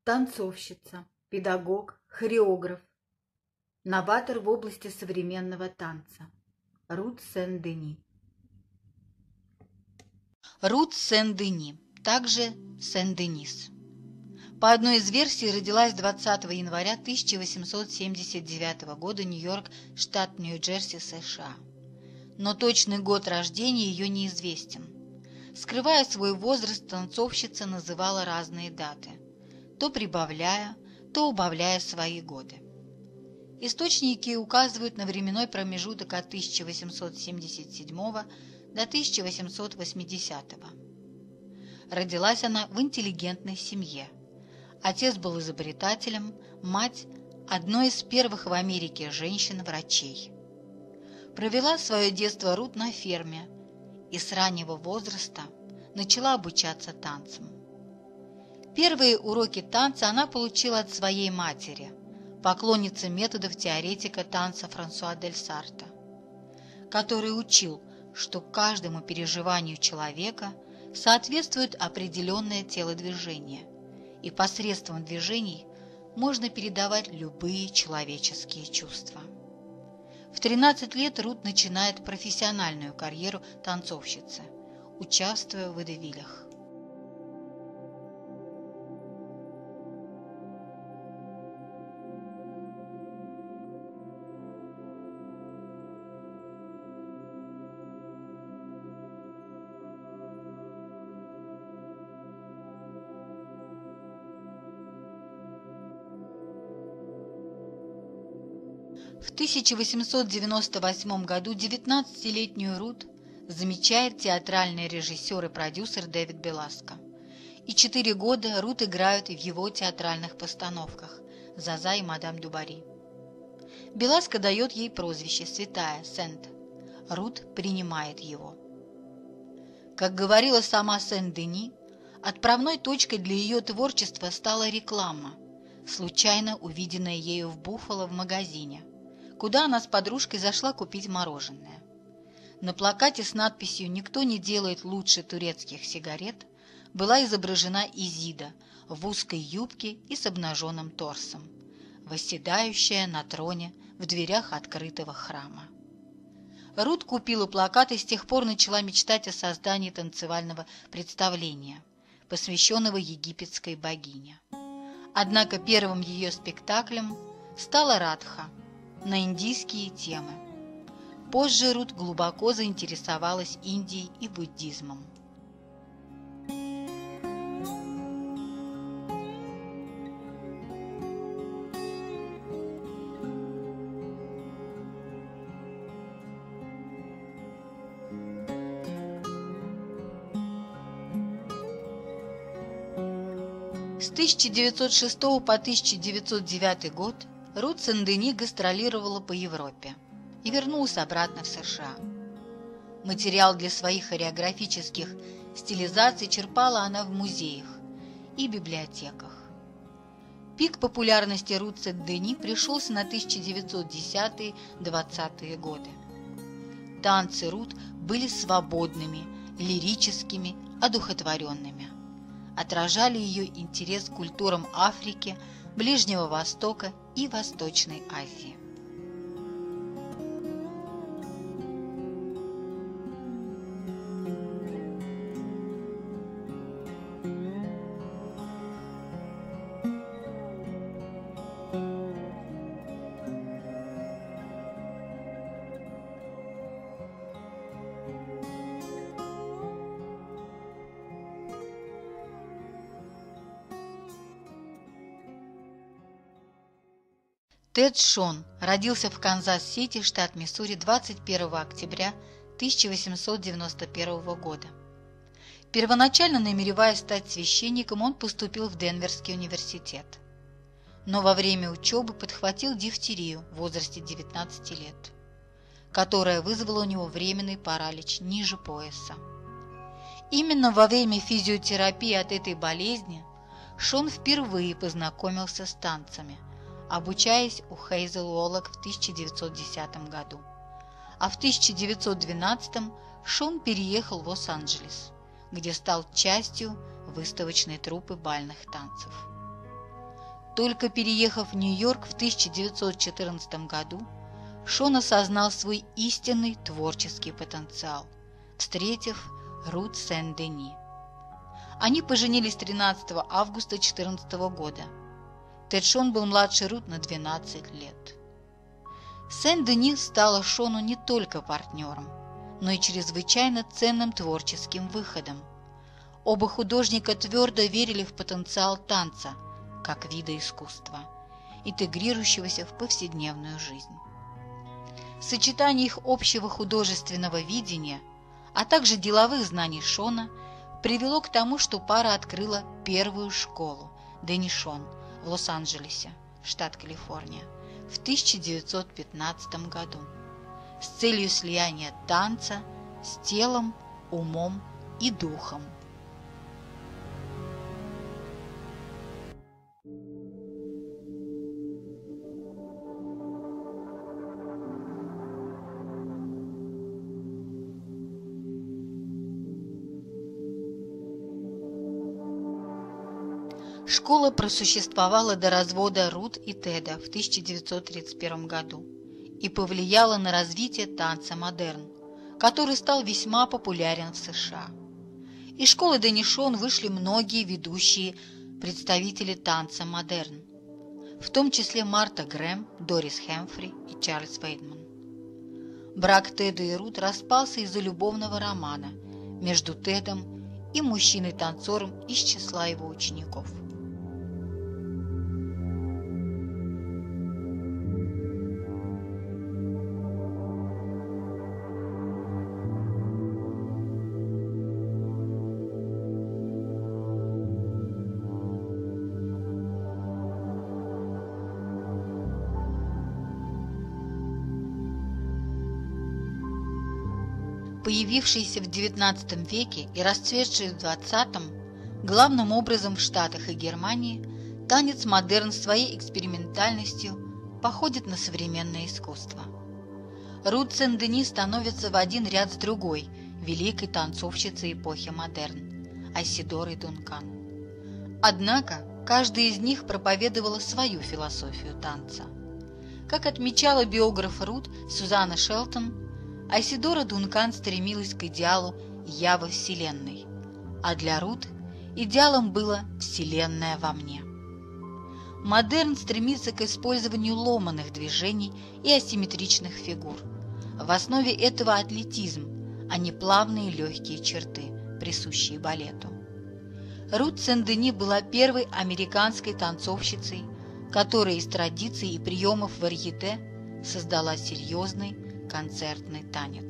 танцовщица, педагог, хореограф, новатор в области современного танца. Рут Сен-Дени. Рут Сен-Дени, также Сен-Денис. По одной из версий, родилась 20 января 1879 года, Нью-Йорк, штат Нью-Джерси, США. Но точный год рождения ее неизвестен. Скрывая свой возраст, танцовщица называла разные даты, то прибавляя, то убавляя свои годы. Источники указывают на временной промежуток от 1877 до 1880. Родилась она в интеллигентной семье. Отец был изобретателем, мать – одной из первых в Америке женщин-врачей. Провела свое детство Рут на ферме и с раннего возраста начала обучаться танцам. Первые уроки танца она получила от своей матери, поклонницы методов теоретика танца Франсуа дель Сарто, который учил, что каждому переживанию человека соответствует определенное телодвижение, и посредством движений можно передавать любые человеческие чувства. В 13 лет Рут начинает профессиональную карьеру танцовщицы, участвуя в водевилях. В 1898 году 19-летнюю Рут замечает театральный режиссер и продюсер Дэвид Беласко. И 4 года Рут играют в его театральных постановках «Заза и мадам Дюбари». Беласко дает ей прозвище «Святая» Сент. Рут принимает его. Как говорила сама Сен-Дени, отправной точкой для ее творчества стала реклама, случайно увиденная ею в Буффало в магазине, куда она с подружкой зашла купить мороженое. На плакате с надписью «Никто не делает лучше турецких сигарет» была изображена Изида в узкой юбке и с обнаженным торсом, восседающая на троне в дверях открытого храма. Рут купила плакат и с тех пор начала мечтать о создании танцевального представления, посвященного египетской богине. Однако первым ее спектаклем стала «Радха» на индийские темы. Позже Рут глубоко заинтересовалась Индией и буддизмом. С 1906 по 1909 год Рут Сен-Дени гастролировала по Европе и вернулась обратно в США. Материал для своих хореографических стилизаций черпала она в музеях и библиотеках. Пик популярности Рут Сен-Дени пришелся на 1910-20-е годы. Танцы Рут были свободными, лирическими, одухотворенными. Отражали ее интерес к культурам Африки, Ближнего Востока и Восточной Азии. Тед Шон родился в Канзас-Сити, штат Миссури, 21 октября 1891 года. Первоначально намереваясь стать священником, он поступил в Денверский университет. Но во время учебы подхватил дифтерию в возрасте 19 лет, которая вызвала у него временный паралич ниже пояса. Именно во время физиотерапии от этой болезни Шон впервые познакомился с танцами, обучаясь у Хейзел Уоллок в 1910 году. А в 1912 Шон переехал в Лос-Анджелес, где стал частью выставочной труппы бальных танцев. Только переехав в Нью-Йорк в 1914 году, Шон осознал свой истинный творческий потенциал, встретив Рут Сен-Дени. Они поженились 13 августа 2014 года. Тед Шон был младше Рут на 12 лет. Сен-Дени стала Шону не только партнером, но и чрезвычайно ценным творческим выходом. Оба художника твердо верили в потенциал танца как вида искусства, интегрирующегося в повседневную жизнь. Сочетание их общего художественного видения, а также деловых знаний Шона привело к тому, что пара открыла первую школу Дени Шон в Лос-Анджелесе, штат Калифорния, в 1915 году с целью слияния танца с телом, умом и духом. Школа просуществовала до развода Рут и Теда в 1931 году и повлияла на развитие танца модерн, который стал весьма популярен в США. Из школы Дени Шон вышли многие ведущие представители танца модерн, в том числе Марта Грэм, Дорис Хэмфри и Чарльз Вейдман. Брак Теда и Рут распался из-за любовного романа между Тедом и мужчиной-танцором из числа его учеников. Появившийся в XIX веке и расцветший в XX, главным образом в Штатах и Германии, танец модерн своей экспериментальностью походит на современное искусство. Рут Сен-Дени становится в один ряд с другой великой танцовщицей эпохи модерн – Айседорой Дункан. Однако каждая из них проповедовала свою философию танца. Как отмечала биограф Рут Сюзанна Шелтон, Айседора Дункан стремилась к идеалу «я во Вселенной», а для Рут идеалом было «Вселенная во мне». Модерн стремится к использованию ломаных движений и асимметричных фигур. В основе этого атлетизм, а не плавные легкие черты, присущие балету. Рут Сен-Дени была первой американской танцовщицей, которая из традиций и приемов варьете создала серьезный концертный танец.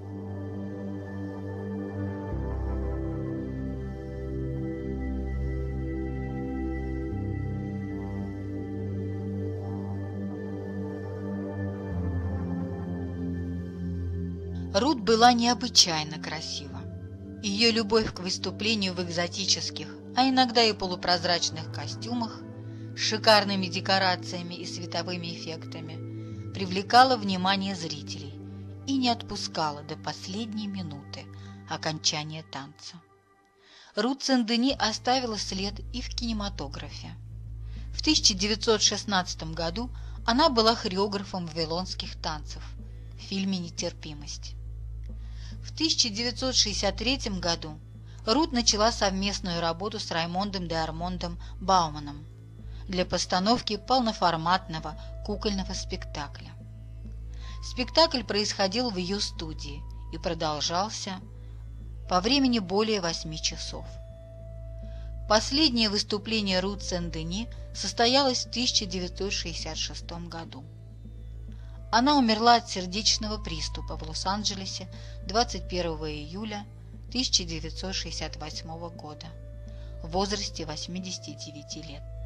Рут была необычайно красива. Ее любовь к выступлению в экзотических, а иногда и полупрозрачных костюмах с шикарными декорациями и световыми эффектами привлекала внимание зрителей и не отпускала до последней минуты окончания танца. Рут Сен-Дени оставила след и в кинематографе. В 1916 году она была хореографом вавилонских танцев в фильме «Нетерпимость». В 1963 году Рут начала совместную работу с Раймондом де Армондом Бауманом для постановки полноформатного кукольного спектакля. Спектакль происходил в ее студии и продолжался по времени более 8 часов. Последнее выступление Рут Сен-Дени состоялось в 1966 году. Она умерла от сердечного приступа в Лос-Анджелесе 21 июля 1968 года в возрасте 89 лет.